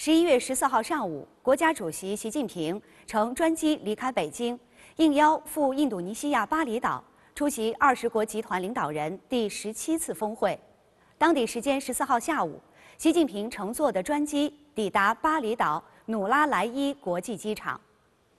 11月14号上午，国家主席习近平乘专机离开北京，应邀赴印度尼西亚巴厘岛出席20国集团领导人第17次峰会。当地时间14号下午，习近平乘坐的专机抵达巴厘岛努拉莱伊国际机场。